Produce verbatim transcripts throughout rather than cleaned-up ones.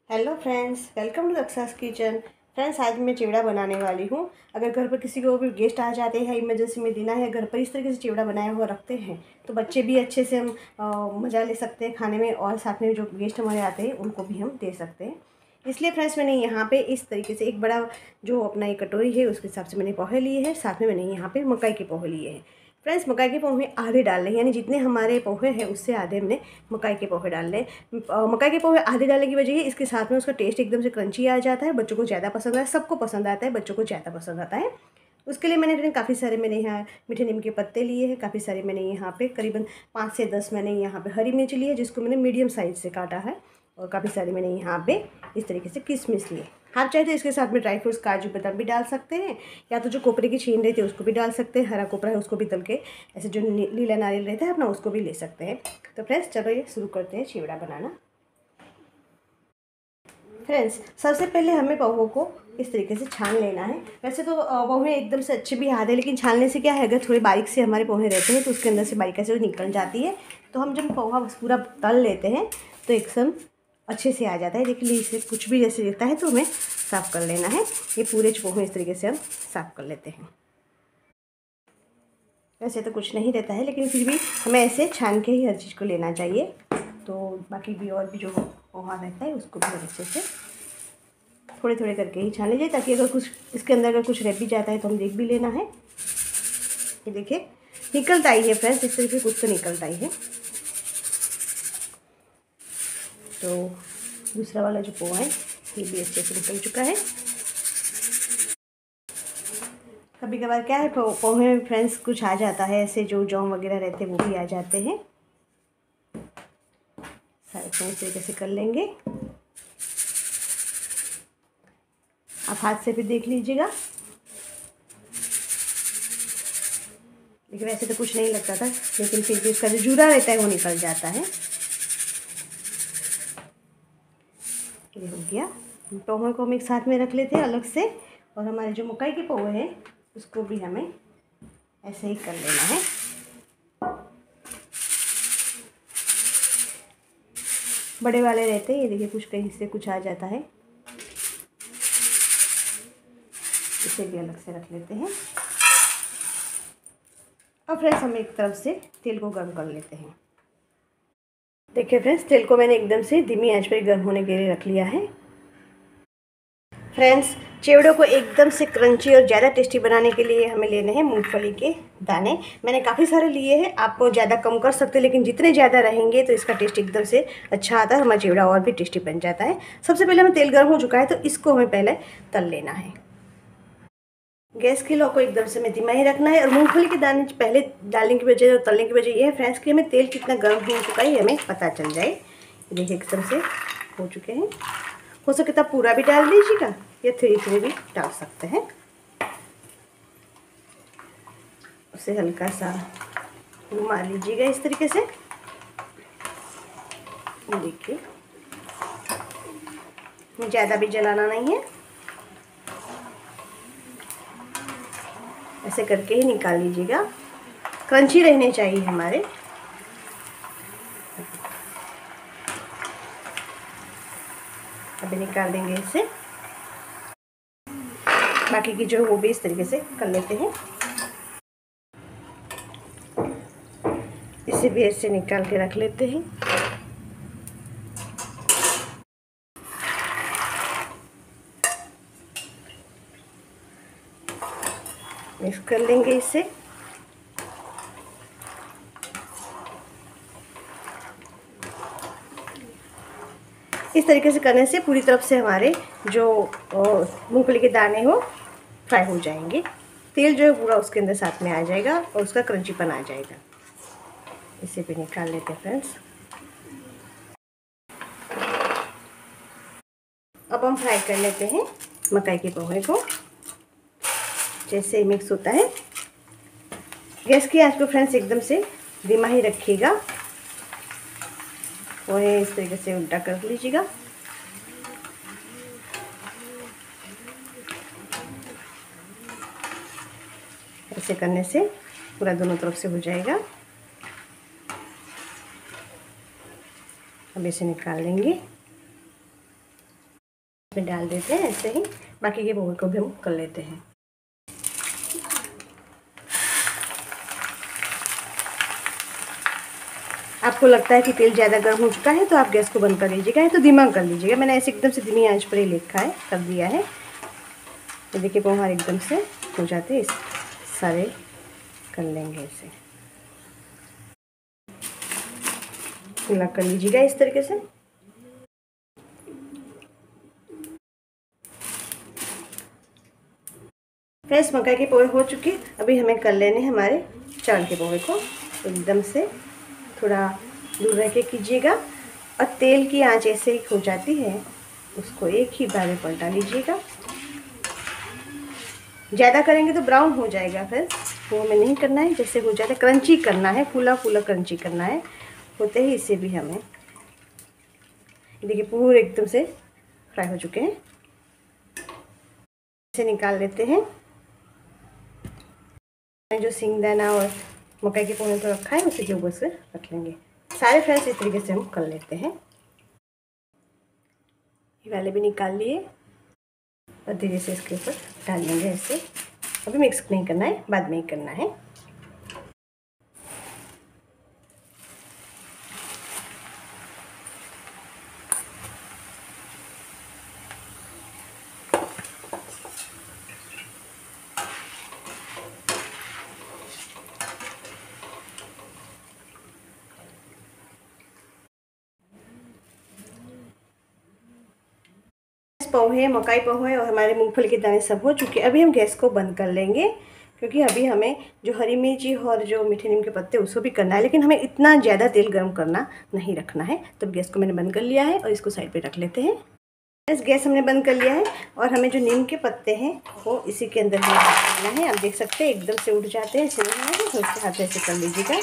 Hello friends, welcome to Daksha's kitchen. Friends, आज मैं चिवड़ा बनाने वाली हूँ। अगर घर पर किसी को भी गेस्ट आ जाते हैं, इमरजेंसी में देना है, घर पर इस तरीके से चिवड़ा बनाया हुआ रखते हैं तो बच्चे भी अच्छे से हम मज़ा ले सकते हैं खाने में, और साथ में जो गेस्ट हमारे आते हैं उनको भी हम दे सकते हैं। इसलिए फ्रेंड्स, मैंने यहाँ पे इस तरीके से एक बड़ा जो अपना एक कटोरी है उसके हिसाब से मैंने पोहे लिए हैं। साथ में मैंने यहाँ पे मकई के पोहे लिए हैं। फ्रेंड्स, मकई के पोहे आधे डाल लें, यानी जितने हमारे पोहे हैं उससे आधे हमने मकई के पोहे डाल लें। मकई के पोहे आधे डालने की वजह है इसके साथ में उसका टेस्ट एकदम से क्रंची आ जाता है, बच्चों को ज़्यादा पसंद आता है, सबको पसंद आता है, बच्चों को ज़्यादा पसंद आता है। उसके लिए मैंने फिर काफ़ी सारे मैंने यहाँ मीठे नीम के पत्ते लिए हैं, काफ़ी सारे मैंने यहाँ पे करीबन पाँच से दस मैंने यहाँ पे हरी मिर्च ली है जिसको मैंने मीडियम साइज़ से काटा है, और काफ़ी सारे मैंने यहाँ पे इस तरीके से किशमिश लिए। आप चाहे तो इसके साथ में ड्राई फ्रूट्स काजू बादाम भी डाल सकते हैं, या तो जो कोपरे की छीन रहती है उसको भी डाल सकते हैं, हरा कोपरा है उसको भी तल के ऐसे जो नीला नारियल रहता है अपना उसको भी ले सकते हैं। तो फ्रेंड्स, चलो ये शुरू करते हैं चिवड़ा बनाना। फ्रेंड्स, सबसे पहले हमें पोहे को इस तरीके से छान लेना है। वैसे तो पोहे एकदम से अच्छे भी आते हैं, लेकिन छानने से क्या है, अगर थोड़े बारीक से हमारे पोहे रहते हैं तो उसके अंदर से बारीक से निकल जाती है। तो हम जब पोहा पूरा तल लेते हैं तो एकदम अच्छे से आ जाता है। देखिए, इसे कुछ भी जैसे दिखता है तो हमें साफ़ कर लेना है। ये पूरे पोहे इस तरीके से हम साफ़ कर लेते हैं। वैसे तो कुछ नहीं रहता है, लेकिन फिर भी हमें ऐसे छान के ही हर चीज़ को लेना चाहिए। तो बाकी भी और भी जो पोहा रहता है उसको भी अच्छे से थोड़े थोड़े करके ही छान लीजिए, ताकि अगर कुछ इसके अंदर अगर कुछ रह भी जाता है तो हम देख भी लेना है। ये देखिए, निकलता ही है फ्रेंड्स, इस तरीके कुछ तो निकलता ही है। तो दूसरा वाला जो पोहा है ये भी अच्छे से निकल चुका है। कभी कभार क्या है, पोहे में फ्रेंड्स कुछ आ जाता है ऐसे, जो जौं वगैरह रहते हैं वो भी आ जाते हैं। सारे पोहे इस तरीके से कर लेंगे। आप हाथ से भी देख लीजिएगा। लेकिन वैसे तो कुछ नहीं लगता था, लेकिन फिर भी इसका जो जूरा रहता है वो निकल जाता है। ये हो गया। पोहे को हम एक साथ में रख लेते हैं अलग से, और हमारे जो मकई के पोहे हैं उसको भी हमें ऐसे ही कर लेना है। बड़े वाले रहते हैं, ये देखिए कुछ कहीं से कुछ आ जाता है, इसे भी अलग से रख लेते हैं। अब फ्रेंड्स, हम एक तरफ से तेल को गर्म कर लेते हैं। देखिए फ्रेंड्स, तेल को मैंने एकदम से धीमी आंच पर गर्म होने के लिए रख लिया है। फ्रेंड्स, चिवड़ों को एकदम से क्रंची और ज़्यादा टेस्टी बनाने के लिए हमें लेने हैं मूंगफली के दाने। मैंने काफ़ी सारे लिए हैं, आप ज़्यादा कम कर सकते हैं, लेकिन जितने ज़्यादा रहेंगे तो इसका टेस्ट एकदम से अच्छा आता है, हमारा चिवड़ा और भी टेस्टी बन जाता है। सबसे पहले हमें तेल गर्म हो चुका है तो इसको हमें पहले तल लेना है। गैस की लो को एकदम से हमें धीमा ही रखना है। और मूंगफली के दाने पहले डालने की वजह और तलने की वजह ये है फ्रेंड्स कि हमें तेल कितना गर्म हो चुका है हमें पता चल जाए। देखिए एकदम से हो चुके हैं। हो सके तब पूरा भी डाल दीजिएगा, या थोड़ी थोड़ी भी डाल सकते हैं। उसे हल्का सा घुमा लीजिएगा इस तरीके से। देखिए, ज़्यादा भी जलाना नहीं है, ऐसे करके ही निकाल लीजिएगा। क्रंची रहने चाहिए हमारे। अभी निकाल देंगे इसे। बाकी की जो वो भी इस तरीके से कर लेते हैं। इसे भी ऐसे निकाल के रख लेते हैं। मिक्स कर लेंगे इसे। इस तरीके से करने से पूरी तरफ से हमारे जो मूंगफली के दाने हो फ्राई हो जाएंगे। तेल जो है पूरा उसके अंदर साथ में आ जाएगा और उसका क्रंचीपन आ जाएगा। इसे भी निकाल लेते हैं फ्रेंड्स। अब हम फ्राई कर लेते हैं मकई के पोहे को। जैसे मिक्स होता है, गैस की आंच को फ्रेंड्स एकदम से धीमा ही रखिएगा। पोहे इस तरीके से उल्टा कर लीजिएगा। ऐसे करने से पूरा दोनों तरफ से हो जाएगा। अब इसे निकाल लेंगे। इसमें डाल देते हैं ऐसे ही। बाकी के पोहे को भी हम कर लेते हैं। आपको लगता है कि तेल ज़्यादा गर्म हो चुका है तो आप गैस को बंद कर लीजिएगा, या तो धीमा कर लीजिएगा। मैंने ऐसे एकदम से धीमी आंच पर ही लिखा है, कर दिया है। तो देखिए पोहा एकदम से हो जाते हैं, सारे कर लेंगे ऐसे। खुला कर लीजिएगा इस तरीके से। फ्रेश मकई के पोहे हो चुके। अभी हमें कर लेने हैं हमारे चावल के पोहे को। एकदम से थोड़ा दूर रह के कीजिएगा, और तेल की आंच ऐसे ही हो जाती है उसको एक ही बार में पलटा लीजिएगा। ज़्यादा करेंगे तो ब्राउन हो जाएगा, फिर वो हमें नहीं करना है। जैसे हो जाता है क्रंची करना है, फूला फूला क्रंची करना है। होते ही इसे भी हमें देखिए पूरे एकदम से फ्राई हो चुके हैं। इसे निकाल लेते हैं। जो सिंगदाना और मकई के पोहे तो रखा है उसी के ऊपर से रख लेंगे सारे। फ्रेंड्स इस तरीके से हम कर लेते हैं। ये वाले भी निकाल लिए और धीरे से इसके ऊपर डाल लेंगे ऐसे। अभी मिक्स नहीं करना है, बाद में ही करना है। पोहे, मकई पोहे और हमारे मूंगफली के दाने सब हो चुके। अभी हम गैस को बंद कर लेंगे, क्योंकि अभी हमें जो हरी मिर्ची और जो मीठे नीम के पत्ते उसको भी करना है, लेकिन हमें इतना ज़्यादा तेल गर्म करना नहीं रखना है। तो गैस को मैंने बंद कर लिया है और इसको साइड पे रख लेते हैं। इस गैस हमने बंद कर लिया है और हमें जो नीम के पत्ते हैं वो इसी के अंदर डालना है। आप देख सकते हैं एकदम से उठ जाते हैं, इसे नहीं है तो इसके हाथ ऐसे कर लीजिएगा।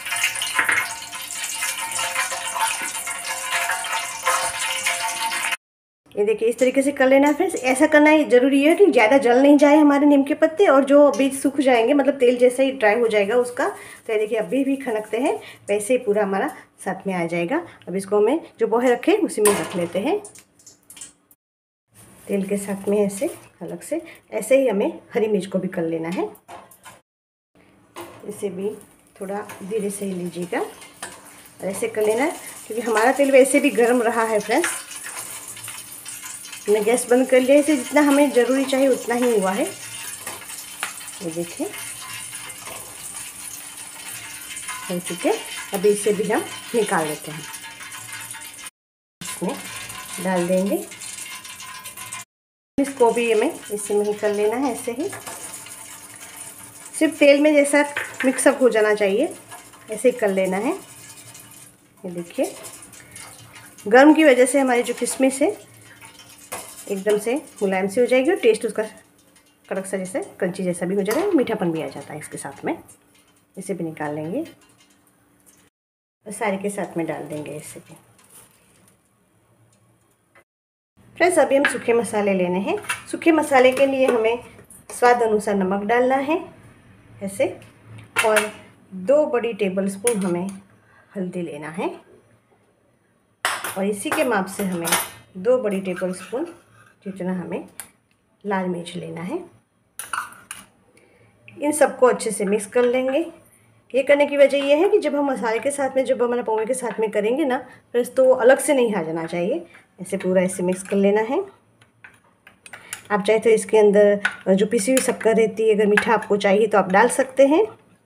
ये देखिए इस तरीके से कर लेना है फ्रेंड्स। ऐसा करना है ज़रूरी है कि ज़्यादा जल नहीं जाए हमारे नीम के पत्ते, और जो बीज सूख जाएंगे, मतलब तेल जैसे ही ड्राई हो जाएगा उसका। तो ये देखिए अभी भी खनकते हैं, वैसे ही पूरा हमारा साथ में आ जाएगा। अब इसको हमें जो पोहे रखे उसी में रख लेते हैं, तेल के साथ में ऐसे अलग से। ऐसे ही हमें हरी मिर्च को भी कर लेना है। इसे भी थोड़ा धीरे से ही लीजिएगा और ऐसे कर लेना है, क्योंकि हमारा तेल वैसे भी गर्म रहा है फ्रेंड्स। हमने गैस बंद कर लिया, इसे जितना हमें ज़रूरी चाहिए उतना ही हुआ है। ये देखिए हो चुके। अभी इसे भी हम निकाल लेते हैं, इसमें डाल देंगे। इसको भी हमें इसी में ही कर लेना है ऐसे ही। सिर्फ तेल में जैसा मिक्सअप हो जाना चाहिए, ऐसे ही कर लेना है। ये देखिए गर्म की वजह से हमारी जो किशमिश है एकदम से मुलायम सी हो जाएगी और टेस्ट उसका कड़क सा जैसे क्रंची जैसा भी हो जाएगा, मीठापन भी आ जाता है इसके साथ में। इसे भी निकाल लेंगे और सारे के साथ में डाल देंगे इसे भी। फ्रेंड्स अभी हम सूखे मसाले लेने हैं। सूखे मसाले के लिए हमें स्वाद अनुसार नमक डालना है ऐसे, और दो बड़ी टेबल स्पून हमें हल्दी लेना है, और इसी के माप से हमें दो बड़ी टेबल स्पून जितना हमें लाल मिर्च लेना है। इन सबको अच्छे से मिक्स कर लेंगे। ये करने की वजह यह है कि जब हम मसाले के साथ में, जब हमारे पोहे के साथ में करेंगे ना फिर तो अलग से नहीं आ जाना चाहिए। ऐसे पूरा ऐसे मिक्स कर लेना है। आप चाहे तो इसके अंदर जो पिसी हुई शक्कर रहती है, अगर मीठा आपको चाहिए तो आप डाल सकते हैं।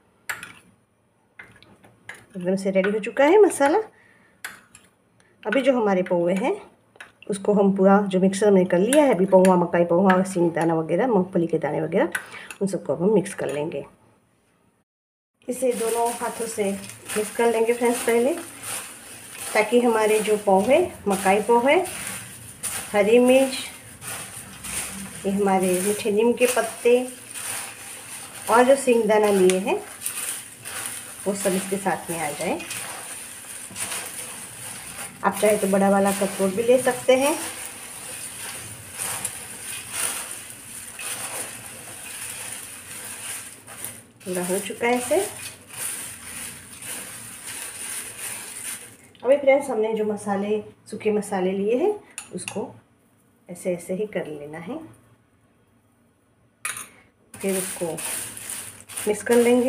एकदम से रेडी हो चुका है मसाला। अभी जो हमारे पोहे हैं उसको हम पूरा जो मिक्सर में कर लिया है, अभी पोहा, मकई पोहा, सिंगदाना वगैरह, मूंगफली के दाने वगैरह, उन सबको हम मिक्स कर लेंगे। इसे दोनों हाथों से मिक्स कर लेंगे फ्रेंड्स पहले, ताकि हमारे जो पोहे, मकई पोहे, हरी मिर्च, ये हमारे मीठे नीम के पत्ते और जो सिंगदाना लिए हैं वो सब इसके साथ में आ जाए। आप चाहे तो बड़ा वाला कटोर भी ले सकते हैं। पूरा हो चुका है इसे। अभी फ्रेंड्स हमने जो मसाले, सूखे मसाले लिए हैं उसको ऐसे ऐसे ही कर लेना है। फिर उसको मिक्स कर लेंगे।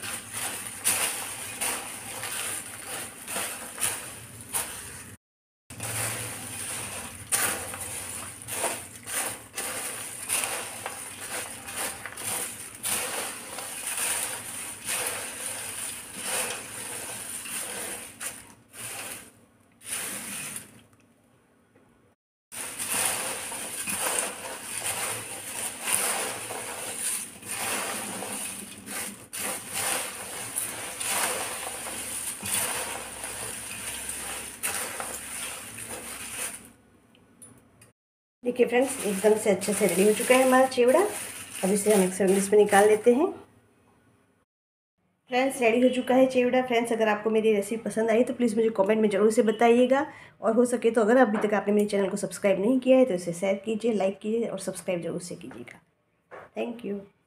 देखिए फ्रेंड्स, एकदम से अच्छे से रेडी हो चुका है हमारा चिवड़ा। अब इसे हम एक सर्विस में निकाल लेते हैं। फ्रेंड्स, रेडी हो चुका है चिवड़ा। फ्रेंड्स, अगर आपको मेरी रेसिपी पसंद आई तो प्लीज़ मुझे कमेंट में ज़रूर से बताइएगा। और हो सके तो अगर अभी तक आपने मेरे चैनल को सब्सक्राइब नहीं किया है तो इसे शेयर कीजिए, लाइक कीजिए और सब्सक्राइब जरूर से कीजिएगा। Thank you.